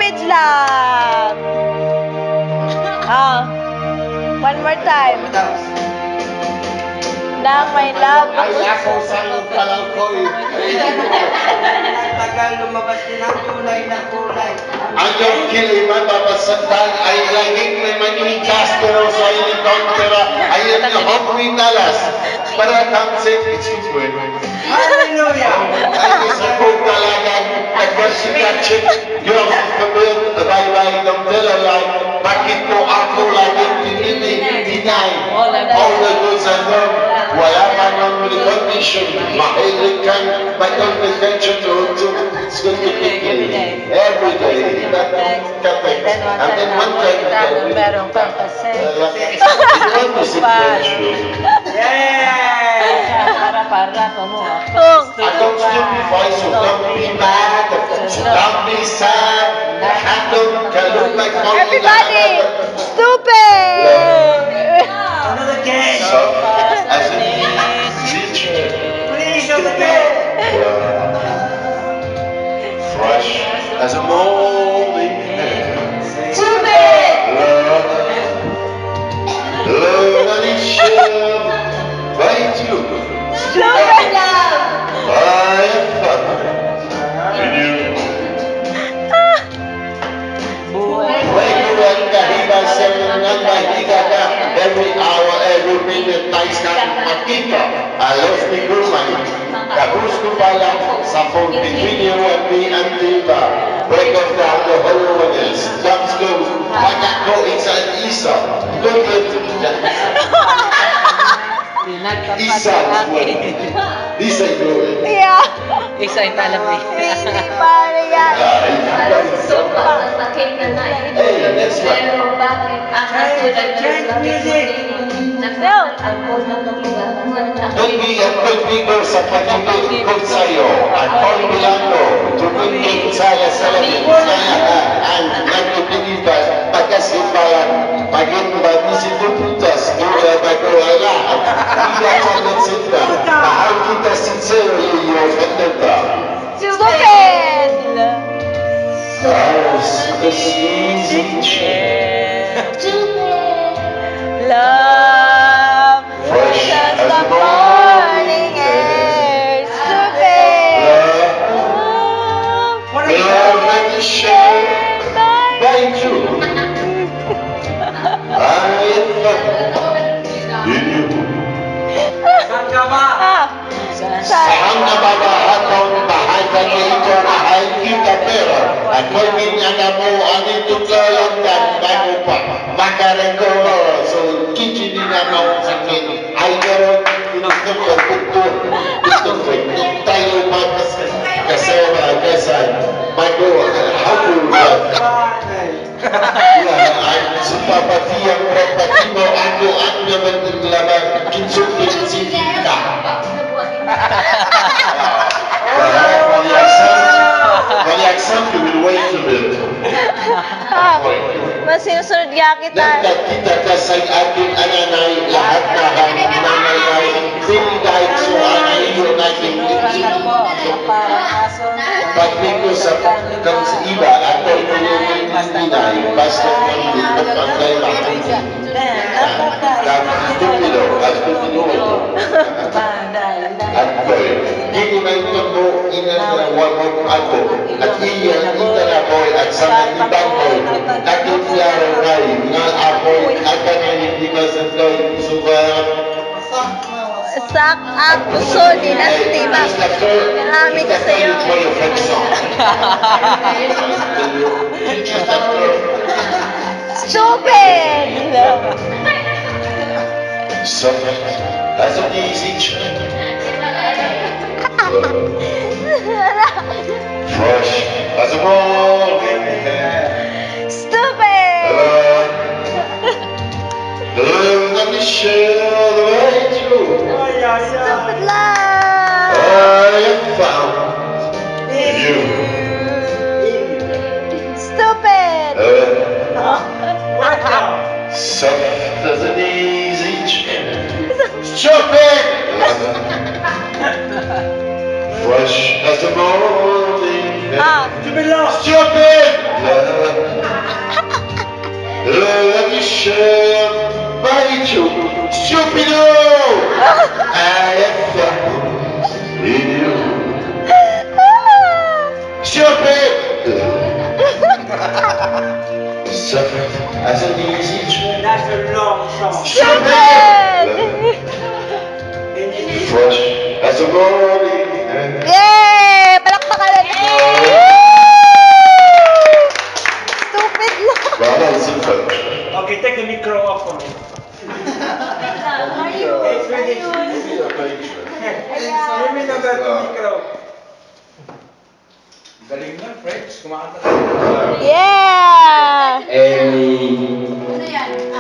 Stupid love. One more time. Na my love. Ay, ako sa lang ko eh. Tagal lumabas din ang tunay na kulay. Ang iyong kiliman, mapasaktan ay laging may manigas, pero sa inyong kontra ay yung hoping talas. Para kamsik, it's too good. Hallelujah! Ay, isa po talagang nagwasikatsit. Diyos, kapit, bye-bye ng dalalay. Bakit mo ako laging deny all the goods and love? Wala man ng recognition. Mahilig kang may conversation to it's going to be every day. Kapit. And then one time, Meron kang kasi. you want to see Para ko mo. I don't stupefy, so don't be mad, so don't be sad. Lahat ng kalumag mo. Everybody! Stupid! Another game! So, as a teacher, Please, another game! fresh as a morning air. Stupid! Love and it's shared by you. Stupid love! I am fun with you. Regular kahiba sa mga mahiga ka. Every hour, every minute, tayo kang makita. Alos ni Gurman. Kabus ko pala sa phone between you and me and Diva. Break off down the whole world. Jumps go. Baka ko inside Isa. Good. Isa is what? Isa is what? Yeah. Isa yung talabi. Hindi para yan. Hey, that's right. Change music! No. Don't be a good people sa pagkikot sa'yo. At all bilanggo, tumingin saya salamin. Ang nagtutilipas, pagkasipalan, maging magisipuputas, dula bagawala. Hindi ako nagsita. Mahal kita sincero, iyo, ganda. Stupid! Stars, the season change. Love. Fresh Just as the the morning air. Stupid! Love, What are you love and share by you. I am in you. Saan ka ba? Saan nababahataw bahata nito ay kita pera. At kung minyana mo ang itong lalagdan bago pa makarecover. So, kikinin naman sa akin ay meron gusto tayo magkasama kasan bago hapulad. Ay supapati ang propati mo ano ang naman ng laban kinsupin sila. Reaction, you will wait a bit. Mas sinusunod nga kita. Nagkat kita ka sa ating ananay, lahat na ang nananay, pinigay so ang iyo nating pagmiko sa kang sa iba, ako ininay, basta ng dito ang kailangan. Stupido, stupido ito. At boy, hindi na ito mo inanawa mo ako, at iya na boy, at sa nagibang boy, nakikiyaro kayo, nga ako'y akan na hindi masagay, subayang. Sak at puso dinasti ba? Amin ka sa'yo. Stupid! So, that's an easy trip. Fresh as a morning air. Stupid! Let me share the way through. Stupid love! I have found you. Stupid! Soft as an easy chair. Stupid! Fresh as a morning Ah. Stupid love. Stupid! Let me share my joke. Stupido! I am found in you. Stupid! Suffered as an easy trip. That's a long song. Stupid! Fresh as a morning. Yay! Palakpakan natin! Stupid lang. Voilà, c'est French. Okay, take the micro off for me. It's ridiculous. Give me the micro. Galing na, French. Kumakanta. Yeah! Hey.